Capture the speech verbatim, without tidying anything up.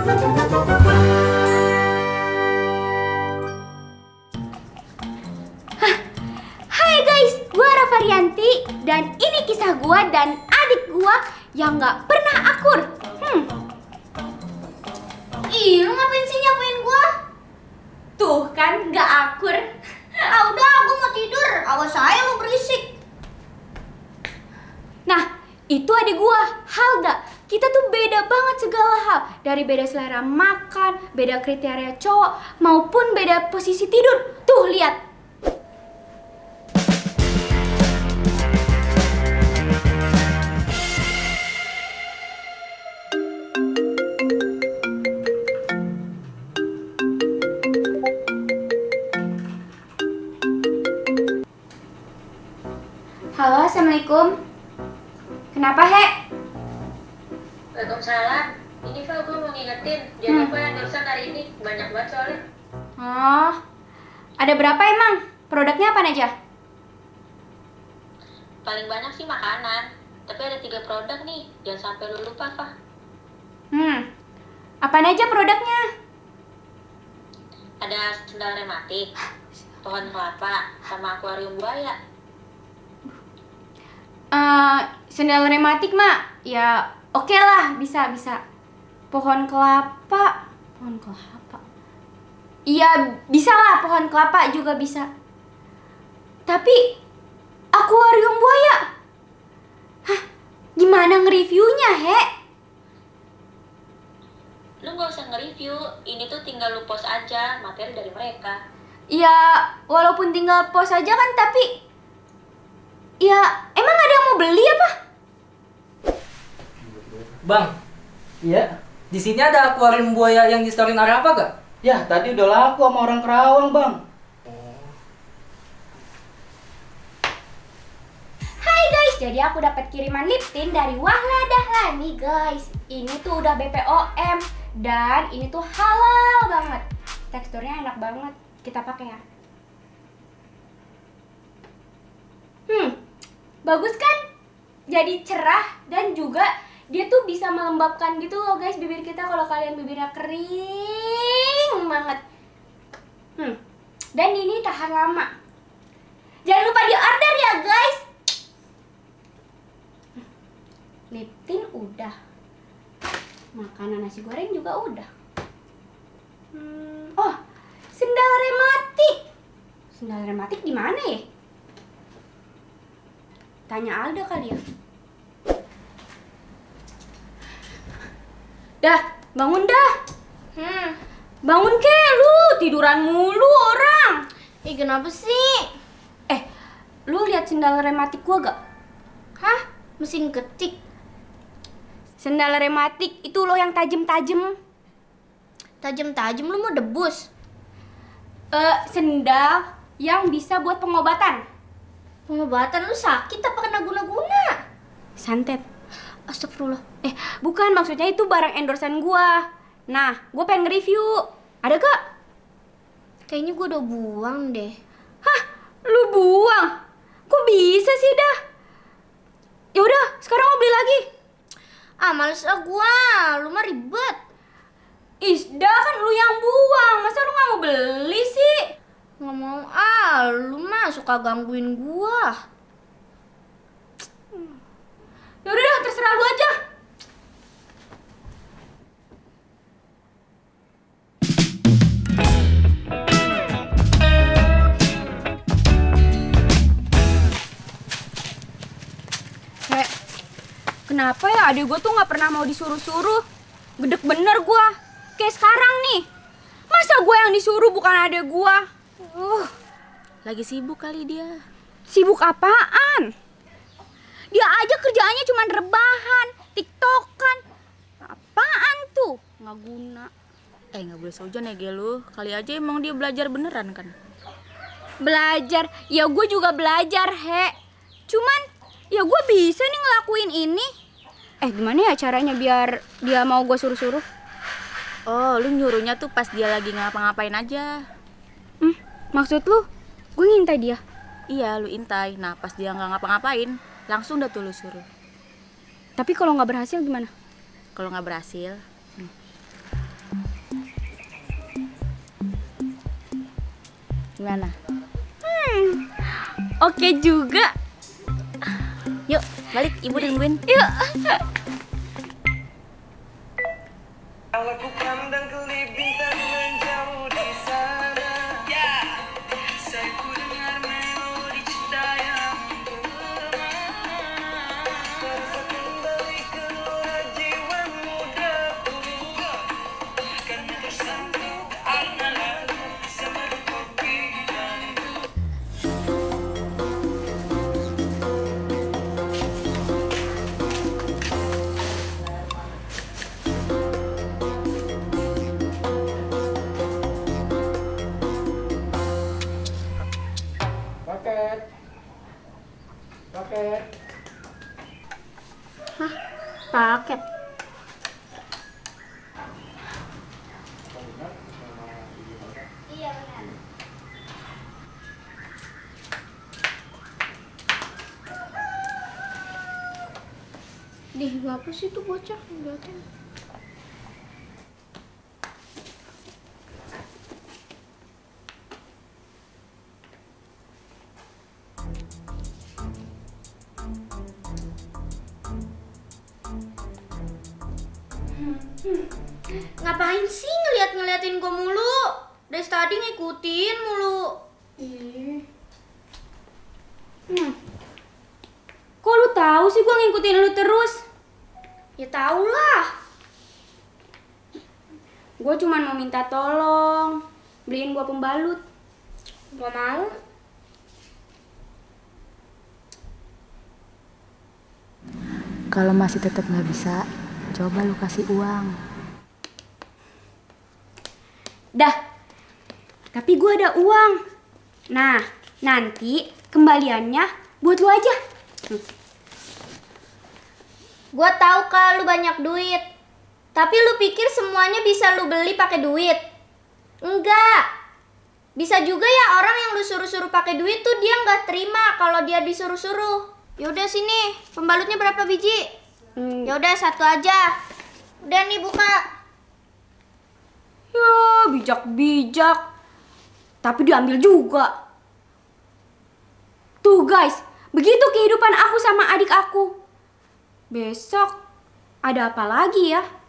Hai guys, gue Rafarianti dan ini kisah gue dan adik gue yang gak pernah akur. Hmm. Ih, lu ngapain sih nyapain gue? Tuh kan gak akur. Ah udah, aku mau tidur. Awas saya lu berisik. Nah, itu adik gue, Halda. Kita tuh beda banget segala hal. Dari beda selera makan, beda kriteria cowok, maupun beda posisi tidur. Tuh, lihat. Halo, assalamualaikum. Kenapa, He? Waalaikumsalam. Ini Val, gue mau ngingetin, jangan lupa yang urusan hari ini banyak banget soalnya. Oh, ada berapa emang? Produknya apa aja? Paling banyak sih makanan, tapi ada tiga produk nih, jangan sampai lu lupa, Val. Hmm, apa aja produknya? Ada sendal rematik, pohon kelapa, sama akuarium buaya. Uh, sendal rematik mak, ya oke okay lah, bisa bisa. Pohon kelapa, pohon kelapa. Iya bisa lah, pohon kelapa juga bisa. Tapi akuarium buaya, hah? Gimana nge-reviewnya, He? Lu gak usah nge-review, ini tuh tinggal lu post aja materi dari mereka. Ya walaupun tinggal post aja kan, tapi ya emang ada yang mau beli apa? Bang, iya. Di sini ada akuarium buaya yang di storyin Arafa gak? Ya, tadi udah laku sama orang Kerawang, Bang. Hai guys, jadi aku dapat kiriman lip tint dari Wahla Dahlani, guys. Ini tuh udah B P O M dan ini tuh halal banget. Teksturnya enak banget. Kita pakai ya. Hmm, bagus kan? Jadi cerah dan juga dia tuh bisa melembabkan gitu loh guys bibir kita kalau kalian bibirnya kering banget. Hmm. Dan ini tahan lama. Jangan lupa di order ya guys. Lip tint udah. Makanan nasi goreng juga udah. Hmm. Oh, sendal rematik. Sendal rematik di mana ya? Tanya Alda kali ya. Dah, bangun dah. Hmm. Bangun ke lu, tiduran mulu orang. Ih kenapa sih? Eh, lu lihat sendal rematik gua gak? Hah? Mesin ketik? Sendal rematik itu loh yang tajem-tajem. Tajem-tajem lu mau debus? Eh, sendal yang bisa buat pengobatan. Pengobatan lu sakit apa kena guna-guna? Santet. Astagfirullah. Eh, bukan, maksudnya itu barang endorsean gua. Nah, gua pengen nge-review. Ada gak? Kayaknya gua udah buang deh. Hah? Lu buang? Kok bisa sih dah? Ya udah, sekarang mau beli lagi. Ah, males ah gua. Lu mah ribet. Isda kan lu yang buang. Masa lu gak mau beli sih? Nggak mau ah, lu mah suka gangguin gua. Ya udah dah, terserah lu aja. Hei, kenapa ya adik gue tuh nggak pernah mau disuruh-suruh? Gedek bener gue. Kayak sekarang nih. Masa gue yang disuruh bukan adik gue? Uh. Lagi sibuk kali dia. Sibuk apaan? Dia aja kerjaannya cuma rebahan, tiktokan. Apaan tuh? Nggak guna. Eh nggak boleh seujon ya Gelu. Kali aja emang dia belajar beneran kan? Belajar? Ya gue juga belajar, He. Cuman ya gue bisa nih ngelakuin ini. Eh gimana ya caranya biar dia mau gue suruh-suruh? Oh, lu nyuruhnya tuh pas dia lagi ngapa-ngapain aja. Hmm, maksud lu? Gue ngintai dia? Iya, lu intai. Nah, pas dia nggak ngapa-ngapain, langsung dah tuh lu suruh. Tapi kalau nggak berhasil gimana? Kalau nggak berhasil, hmm. Gimana? Oke juga. Yuk, balik. Ibu nungguin. Yuk. Aku pandang kelip bintang menjauh di sana. Saya ku dengar melodi cinta yang bermana. Terasa kembali keluar jiwa mudaku. Karena tersambung arna lalu sama kopi dan Paket. Paket. Paket. Dih, ngapa sih tuh bocah ngeliatin? Ngapain sih ngeliat-ngeliatin gue mulu? Dari tadi ngikutin mulu. Ih. Hmm. Kok lu tahu sih gua ngikutin lu terus? Ya tau lah. Gua cuma mau minta tolong beliin gua pembalut. Gak mau. Kalau masih tetap nggak bisa, coba lu kasih uang. Dah. Tapi gua ada uang. Nah, nanti kembaliannya buat lu aja. Hmm. Gue tahu kalau lu banyak duit. Tapi lu pikir semuanya bisa lu beli pakai duit? Enggak. Bisa juga ya orang yang lu suruh-suruh pakai duit tuh dia nggak terima kalau dia disuruh-suruh. Yaudah sini, pembalutnya berapa biji? Hmm. Yaudah satu aja. Udah nih buka. Ya, bijak-bijak. Tapi diambil juga. Tuh guys, begitu kehidupan aku sama adik aku. Besok ada apa lagi ya?